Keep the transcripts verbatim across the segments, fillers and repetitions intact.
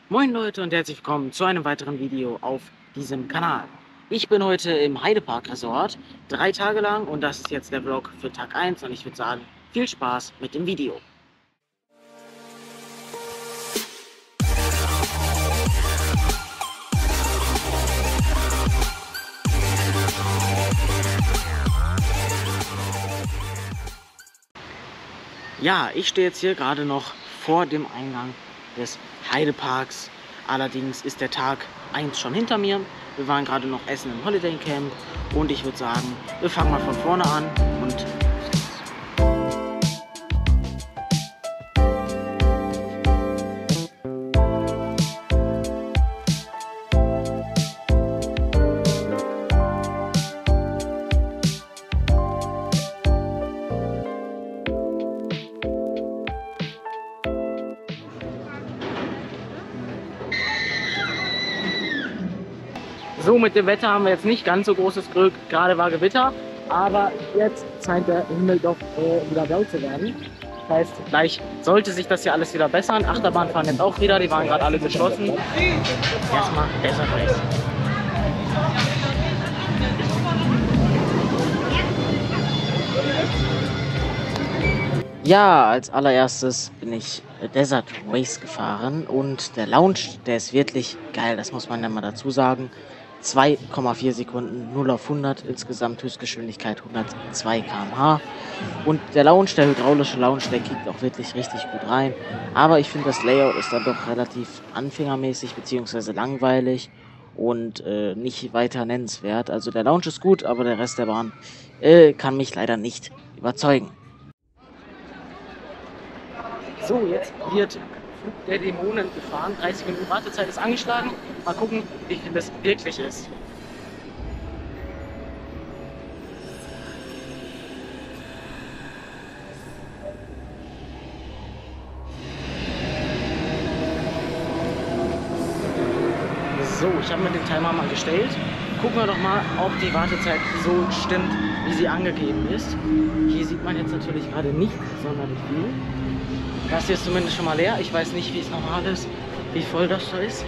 Moin Leute und herzlich willkommen zu einem weiteren Video auf diesem Kanal. Ich bin heute im Heidepark Resort, drei Tage lang, und das ist jetzt der Vlog für Tag eins und ich würde sagen, viel Spaß mit dem Video. Ja, ich stehe jetzt hier gerade noch vor dem Eingang des Heideparks. Allerdings ist der Tag eins schon hinter mir. Wir waren gerade noch essen im Holiday Camp und ich würde sagen, wir fangen mal von vorne an und so, mit dem Wetter haben wir jetzt nicht ganz so großes Glück. Gerade war Gewitter, aber jetzt scheint der Himmel doch äh, wieder blau zu werden. Das heißt, gleich sollte sich das hier alles wieder bessern. Achterbahn fahren jetzt auch wieder, die waren gerade alle geschlossen. Erstmal Desert Race. Ja, als allererstes bin ich Desert Race gefahren und der Lounge, der ist wirklich geil, das muss man ja mal dazu sagen. zwei Komma vier Sekunden, null auf hundert, insgesamt Höchstgeschwindigkeit hundertzwei Kilometer pro Stunde. Und der Lounge, der hydraulische Lounge, der kickt auch wirklich richtig gut rein. Aber ich finde, das Layout ist dann doch relativ anfängermäßig bzw. langweilig und äh, nicht weiter nennenswert. Also der Lounge ist gut, aber der Rest der Bahn äh, kann mich leider nicht überzeugen. So, jetzt wird Flug der Dämonen gefahren. dreißig Minuten Wartezeit ist angeschlagen. Mal gucken, wie viel das wirklich ist. So, ich habe mir den Timer mal gestellt. Gucken wir doch mal, ob die Wartezeit so stimmt, wie sie angegeben ist. Hier sieht man jetzt natürlich gerade nicht sonderlich viel. Das hier ist zumindest schon mal leer. Ich weiß nicht, wie es normal ist, wie voll das da ist.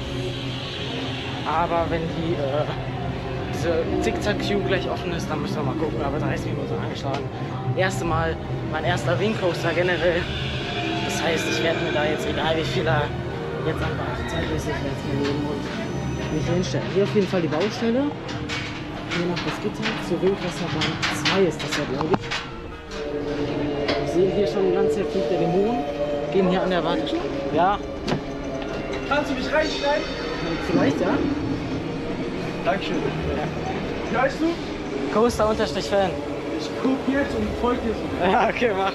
Aber wenn die, äh, diese Zickzack-Queue gleich offen ist, dann müssen wir mal gucken. Aber dreißig Minuten angeschlagen. Erste Mal, mein erster Wingcoaster generell. Das heißt, ich werde mir da jetzt, egal wie viel er jetzt an Wartezeit ist, ich werde es mir nehmen und mich hinstellen. Hier auf jeden Fall die Baustelle. Hier noch das Gitter. Zur Wildwasserbahn zwei ist das ja, glaube ich. Wir sehen hier schon die ganze Zeit Flug der Dämonen. Gehen hier an der Warteschlange. Ja. Kannst du mich reinschneiden? Vielleicht, ja. Dankeschön. Wie heißt du? Coaster-Fan. Ich guck jetzt und folge dir so. Ja, okay, mach.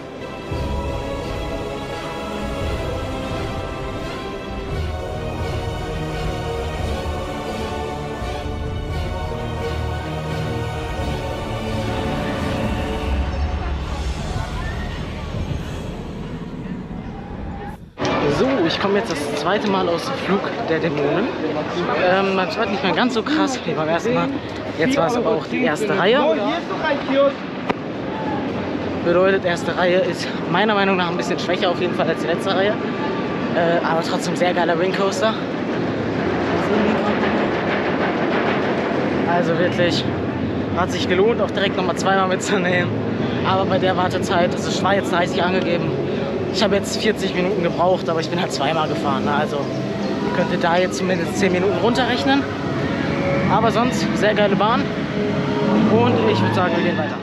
So, ich komme jetzt das zweite Mal aus dem Flug der Dämonen. Ähm, beim zweiten nicht mehr ganz so krass wie beim ersten Mal. Jetzt war es aber auch die erste Reihe. Bedeutet, erste Reihe ist meiner Meinung nach ein bisschen schwächer auf jeden Fall als die letzte Reihe. Äh, aber trotzdem sehr geiler Wingcoaster. Also wirklich, hat sich gelohnt, auch direkt nochmal zweimal mitzunehmen. Aber bei der Wartezeit, also es war jetzt dreißig angegeben. Ich habe jetzt vierzig Minuten gebraucht, aber ich bin halt zweimal gefahren. Ne? Also könnt ihr da jetzt zumindest zehn Minuten runterrechnen. Aber sonst sehr geile Bahn. Und ich würde sagen, wir gehen weiter.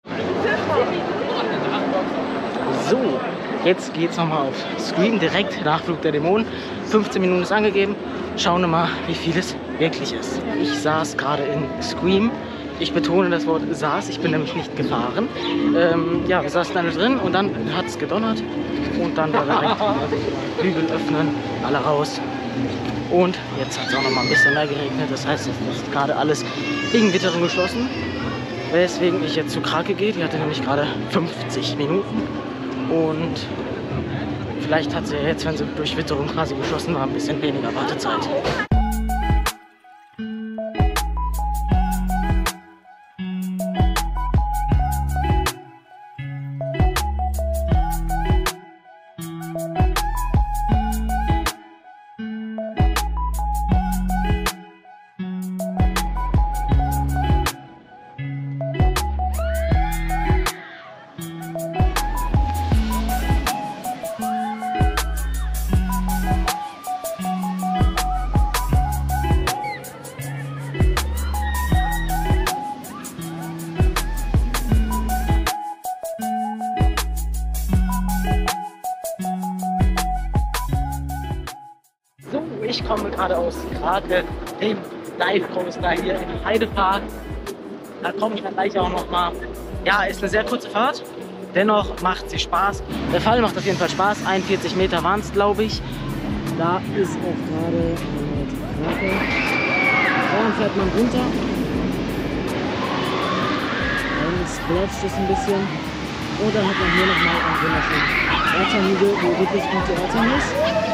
So, jetzt geht es nochmal auf Scream, direkt nach Flug der Dämonen. fünfzehn Minuten ist angegeben. Schauen wir mal, wie viel es wirklich ist. Ich saß gerade in Scream. Ich betone das Wort saß, ich bin nämlich nicht gefahren. Ähm, ja, wir saßen alle drin und dann hat es gedonnert. Und dann war direkt Hügel öffnen, alle raus. Und jetzt hat es auch noch mal ein bisschen mehr geregnet. Das heißt, es ist gerade alles wegen Witterung geschlossen. Weswegen ich jetzt zu Krake gehe. Die hatte nämlich gerade fünfzig Minuten. Und vielleicht hat sie jetzt, wenn sie durch Witterung quasi geschlossen war, ein bisschen weniger Wartezeit. Ich komme gerade aus Krake, dem Dive Coaster hier im Heidepark. Da komme ich dann gleich auch noch mal. Ja, ist eine sehr kurze Fahrt. Dennoch macht sie Spaß. Der Fall macht auf jeden Fall Spaß. einundvierzig Meter waren es, glaube ich. Da ist auch gerade die Krake. Dann fährt man runter. Dann splatscht es ein bisschen. Und dann hat man hier nochmal einen wunderschönen Erdhügel, wo wirklich gute Erdhügel ist.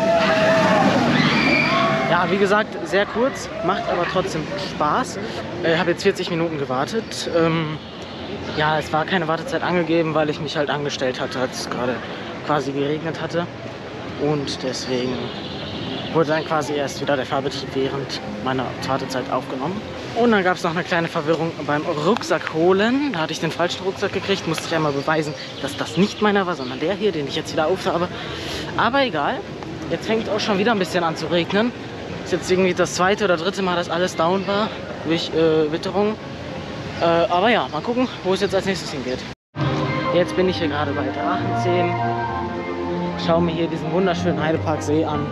Ja, wie gesagt, sehr kurz, macht aber trotzdem Spaß. Ich habe jetzt vierzig Minuten gewartet. Ähm, ja, es war keine Wartezeit angegeben, weil ich mich halt angestellt hatte, als es gerade quasi geregnet hatte. Und deswegen wurde dann quasi erst wieder der Fahrbetrieb während meiner Wartezeit aufgenommen. Und dann gab es noch eine kleine Verwirrung beim Rucksack holen. Da hatte ich den falschen Rucksack gekriegt, musste ich einmal beweisen, dass das nicht meiner war, sondern der hier, den ich jetzt wieder aufhabe. Aber egal, jetzt fängt auch schon wieder ein bisschen an zu regnen. Das ist jetzt irgendwie das zweite oder dritte Mal, dass alles down war durch äh, Witterung. Äh, aber ja, mal gucken, wo es jetzt als nächstes hingeht. Jetzt bin ich hier gerade bei Drachenzähm. Schaue mir hier diesen wunderschönen Heideparksee an.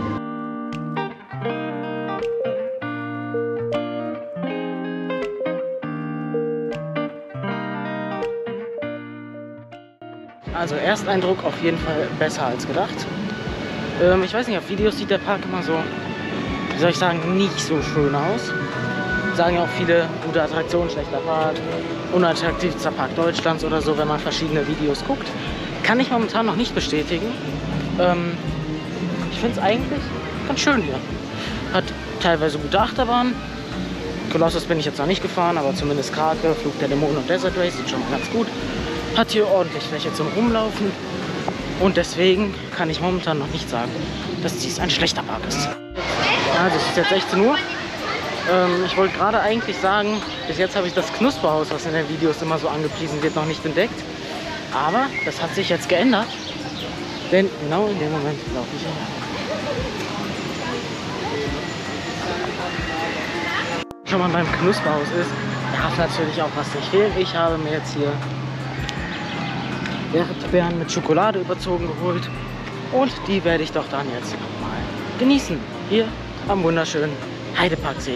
Also Ersteindruck auf jeden Fall besser als gedacht. Ähm, ich weiß nicht, auf Videos sieht der Park immer so, wie soll ich sagen, nicht so schön aus. Sagen ja auch viele, gute Attraktionen, schlechter Park, unattraktivster Park Deutschlands oder so, wenn man verschiedene Videos guckt. Kann ich momentan noch nicht bestätigen. Ähm, ich finde es eigentlich ganz schön hier. Hat teilweise gute Achterbahnen. Colossus bin ich jetzt noch nicht gefahren, aber zumindest Krake, Flug der Dämonen und Desert Race sieht schon mal ganz gut. Hat hier ordentlich Fläche zum Rumlaufen und deswegen kann ich momentan noch nicht sagen, dass dies ein schlechter Park ist. Also es ist jetzt sechzehn Uhr. Ähm, ich wollte gerade eigentlich sagen, bis jetzt habe ich das Knusperhaus, was in den Videos immer so angepriesen wird, noch nicht entdeckt. Aber das hat sich jetzt geändert, denn genau in dem Moment laufe ich hierher. Schon mal beim Knusperhaus ist, darf natürlich auch was nicht fehlen. Ich habe mir jetzt hier Erdbeeren mit Schokolade überzogen geholt und die werde ich doch dann jetzt mal genießen, hier am wunderschönen Heideparksee.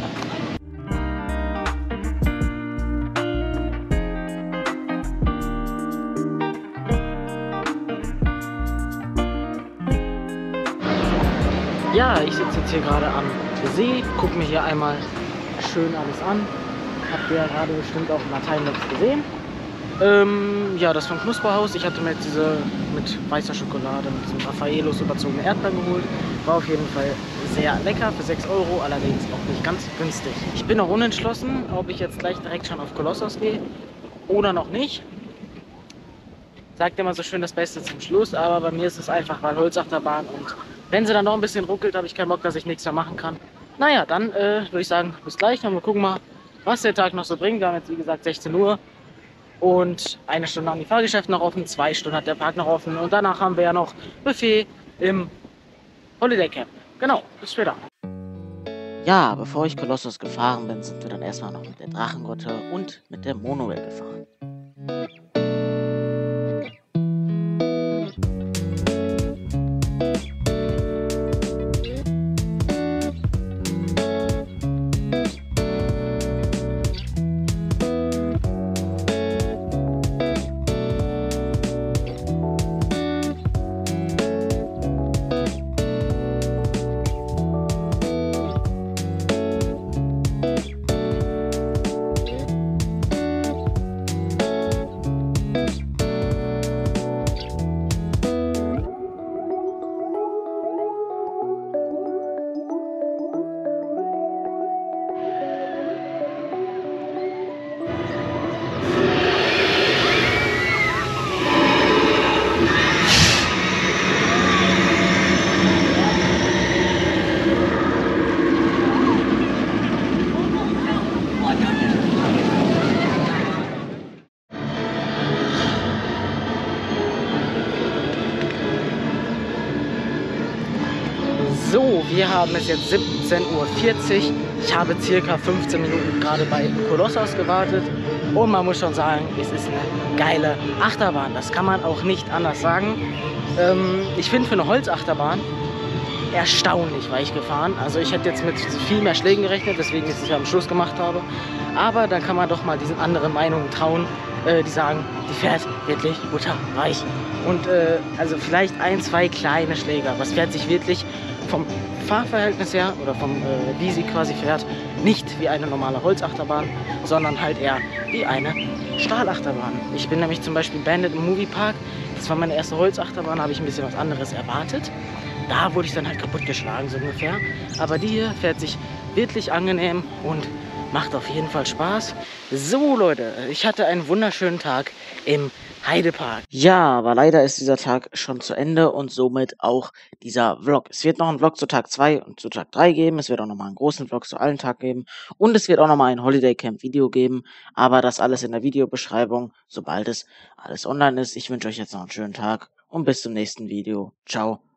Ja, ich sitze jetzt hier gerade am See, gucke mir hier einmal schön alles an. Habt ihr ja gerade bestimmt auf dem Lateinnetz gesehen. Ähm, ja, das vom Knusperhaus. Ich hatte mir jetzt diese mit weißer Schokolade, mit diesem Raffaellos überzogene Erdbeeren geholt. War auf jeden Fall sehr lecker, für sechs Euro, allerdings auch nicht ganz günstig. Ich bin noch unentschlossen, ob ich jetzt gleich direkt schon auf Colossus gehe oder noch nicht. Sagt immer so schön das Beste zum Schluss, aber bei mir ist es einfach, weil Holzachterbahn und wenn sie dann noch ein bisschen ruckelt, habe ich keinen Bock, dass ich nichts mehr machen kann. Naja, dann äh, würde ich sagen, bis gleich und wir gucken mal, was der Tag noch so bringt. Wir haben jetzt wie gesagt sechzehn Uhr. Und eine Stunde haben die Fahrgeschäfte noch offen, zwei Stunden hat der Park noch offen und danach haben wir ja noch Buffet im Holiday Camp. Genau, bis später. Ja, bevor ich Colossus gefahren bin, sind wir dann erstmal noch mit der Drachengrotte und mit der Monorail gefahren. So, wir haben es jetzt siebzehn Uhr vierzig. Ich habe circa fünfzehn Minuten gerade bei Colossus gewartet. Und man muss schon sagen, es ist eine geile Achterbahn. Das kann man auch nicht anders sagen. Ähm, ich finde, für eine Holzachterbahn erstaunlich weich gefahren. Also ich hätte jetzt mit viel mehr Schlägen gerechnet, weswegen ich es ja am Schluss gemacht habe. Aber dann kann man doch mal diesen anderen Meinungen trauen, äh, die sagen, die fährt wirklich butterweich. Und äh, also vielleicht ein, zwei kleine Schläge, aber es fährt sich wirklich vom Fahrverhältnis her oder vom äh, wie sie quasi fährt, nicht wie eine normale Holzachterbahn, sondern halt eher wie eine Stahlachterbahn. Ich bin nämlich zum Beispiel Bandit im Moviepark. Das war meine erste Holzachterbahn, habe ich ein bisschen was anderes erwartet. Da wurde ich dann halt kaputtgeschlagen, so ungefähr. Aber die hier fährt sich wirklich angenehm und macht auf jeden Fall Spaß. So Leute, ich hatte einen wunderschönen Tag im Heidepark. Ja, aber leider ist dieser Tag schon zu Ende und somit auch dieser Vlog. Es wird noch einen Vlog zu Tag zwei und zu Tag drei geben. Es wird auch nochmal einen großen Vlog zu allen Tagen geben. Und es wird auch nochmal ein Holiday Camp Video geben. Aber das alles in der Videobeschreibung, sobald es alles online ist. Ich wünsche euch jetzt noch einen schönen Tag und bis zum nächsten Video. Ciao.